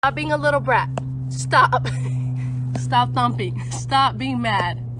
Stop being a little brat. Stop. Stop thumping. Stop being mad.